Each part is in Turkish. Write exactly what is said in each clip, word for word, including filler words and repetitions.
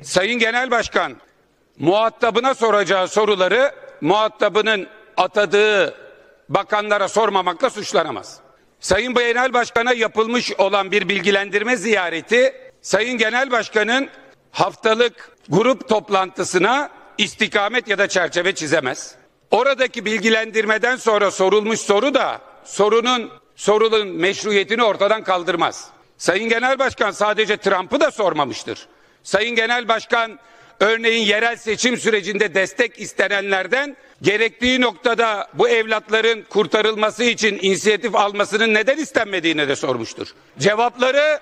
Sayın Genel Başkan, muhatabına soracağı soruları muhatabının atadığı bakanlara sormamakla suçlanamaz. Sayın Genel Başkan'a yapılmış olan bir bilgilendirme ziyareti, Sayın Genel Başkan'ın haftalık grup toplantısına istikamet ya da çerçeve çizemez. Oradaki bilgilendirmeden sonra sorulmuş soru da sorunun sorunun meşruiyetini ortadan kaldırmaz. Sayın Genel Başkan sadece Trump'ı da sormamıştır. Sayın Genel Başkan örneğin yerel seçim sürecinde destek istenenlerden gerektiği noktada bu evlatların kurtarılması için inisiyatif almasının neden istenmediğini de sormuştur. Cevapları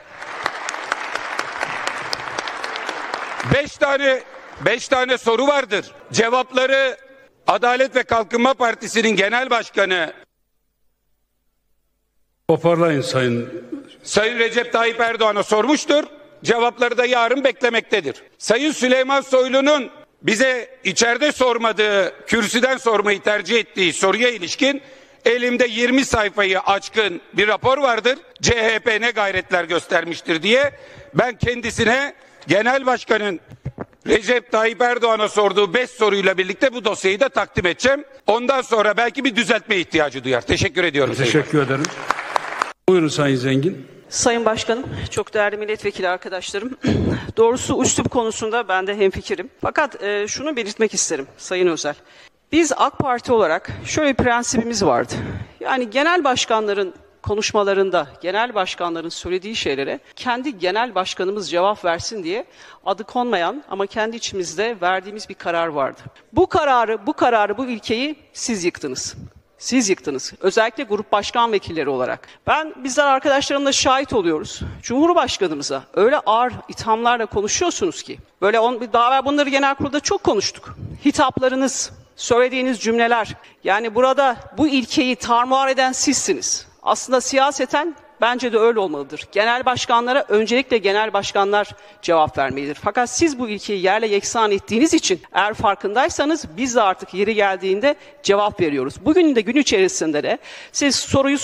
beş tane beş tane soru vardır. Cevapları Adalet ve Kalkınma Partisi'nin genel başkanı Toparlayın Sayın Sayın Recep Tayyip Erdoğan'a sormuştur. Cevapları da yarın beklemektedir. Sayın Süleyman Soylu'nun bize içeride sormadığı, kürsüden sormayı tercih ettiği soruya ilişkin elimde yirmi sayfayı aşkın bir rapor vardır. C H P ne gayretler göstermiştir diye ben kendisine Genel Başkan'ın Recep Tayyip Erdoğan'a sorduğu beş soruyla birlikte bu dosyayı da takdim edeceğim. Ondan sonra belki bir düzeltme ihtiyacı duyar. Teşekkür ediyorum. Teşekkür ederim. Buyurun Sayın Zengin. Sayın Başkanım, çok değerli milletvekili arkadaşlarım. Doğrusu üslup konusunda ben de hemfikirim. Fakat e, şunu belirtmek isterim Sayın Özel. Biz AK Parti olarak şöyle bir prensibimiz vardı. Yani genel başkanların konuşmalarında, genel başkanların söylediği şeylere kendi genel başkanımız cevap versin diye adı konmayan ama kendi içimizde verdiğimiz bir karar vardı. Bu kararı, bu kararı, bu ilkeyi siz yıktınız. Siz yıktınız. Özellikle grup başkan vekilleri olarak. Ben, bizler arkadaşlarımla şahit oluyoruz. Cumhurbaşkanımıza öyle ağır ithamlarla konuşuyorsunuz ki. Böyle on, daha evvel bunları genel kurulda çok konuştuk. Hitaplarınız, söylediğiniz cümleler. Yani burada bu ilkeyi tarumar eden sizsiniz. Aslında siyaseten bence de öyle olmalıdır. Genel başkanlara öncelikle genel başkanlar cevap vermelidir. Fakat siz bu ilkeyi yerle yeksan ettiğiniz için eğer farkındaysanız biz de artık yeri geldiğinde cevap veriyoruz. Bugün de gün içerisinde de siz soruyu...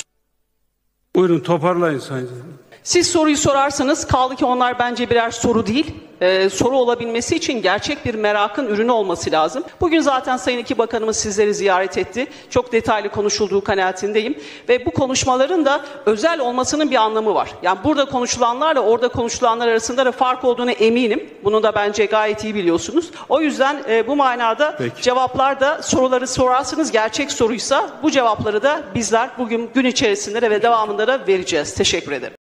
Buyurun toparlayın Sayın. Siz soruyu sorarsanız kaldı ki onlar bence birer soru değil. Ee, soru olabilmesi için gerçek bir merakın ürünü olması lazım. Bugün zaten Sayın İki Bakanımız sizleri ziyaret etti. Çok detaylı konuşulduğu kanaatindeyim. Ve bu konuşmaların da özel olmasının bir anlamı var. Yani burada konuşulanlarla orada konuşulanlar arasında da fark olduğunu eminim. Bunu da bence gayet iyi biliyorsunuz. O yüzden e, bu manada Peki. cevaplar da soruları sorarsınız gerçek soruysa bu cevapları da bizler bugün gün içerisinde de ve devamında da vereceğiz. Teşekkür ederim.